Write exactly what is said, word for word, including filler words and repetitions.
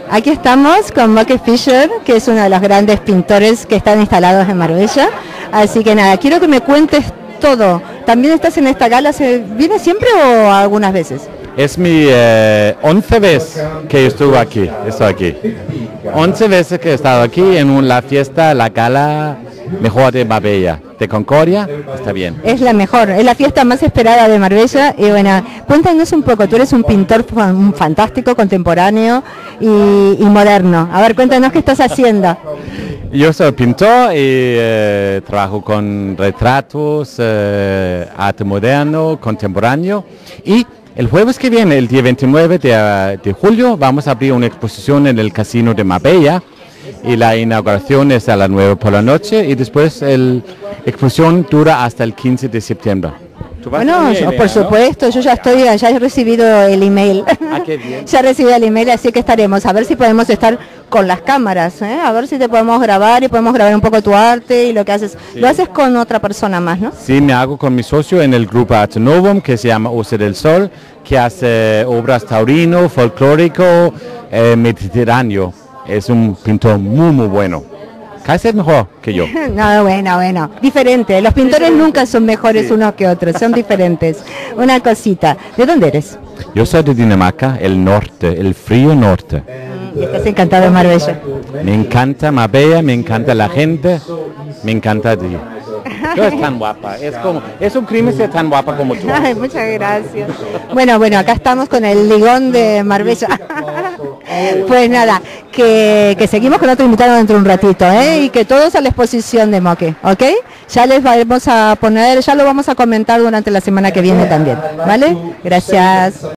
Aquí estamos con Moque Fischer, que es uno de los grandes pintores que están instalados en Marbella. Así que nada, quiero que me cuentes todo. ¿También estás en esta gala? ¿Vienes siempre o algunas veces? Es mi eh, once vez que estuve aquí, estoy aquí. Once veces que he estado aquí en un, la fiesta, la gala mejor de Marbella, de Concordia, está bien. Es la mejor, es la fiesta más esperada de Marbella. Y bueno, cuéntanos un poco, tú eres un pintor fantástico, contemporáneo y, y moderno. A ver, cuéntanos qué estás haciendo. Yo soy pintor y eh, trabajo con retratos, eh, arte moderno, contemporáneo, y el jueves que viene, el día veintinueve de, de julio, vamos a abrir una exposición en el Casino de Marbella y la inauguración es a las nueve por la noche y después la exposición dura hasta el quince de septiembre. Bueno, yo, por supuesto, ¿no? Yo ya estoy, ya he recibido el email. Ah, qué bien. Ya he recibido el email, así que estaremos. A ver si podemos estar con las cámaras, ¿eh? A ver si te podemos grabar y podemos grabar un poco tu arte y lo que haces. Sí. Lo haces con otra persona más, ¿no? Sí, me hago con mi socio en el grupo Arte Novum, que se llama Oce del Sol, que hace obras taurino, folclórico, eh, mediterráneo. Es un pintor muy, muy bueno. Casi es mejor que yo. No, bueno, bueno. Diferente. Los pintores nunca son mejores sí. unos que otros, son diferentes. Una cosita. ¿De dónde eres? Yo soy de Dinamarca, el norte, el frío norte. ¿Y estás encantado de Marbella? Me encanta Marbella, me encanta la gente, me encanta ti. Tú eres tan guapa, es, como, es un crimen ser tan guapa como tú. Ay, muchas gracias. Bueno, bueno, acá estamos con el ligón de Marbella. Pues nada, que, que seguimos con otro invitado dentro de un ratito, ¿eh? Y que todos a la exposición de Moque, ¿ok? Ya les vamos a poner, ya lo vamos a comentar durante la semana que viene también, ¿vale? Gracias.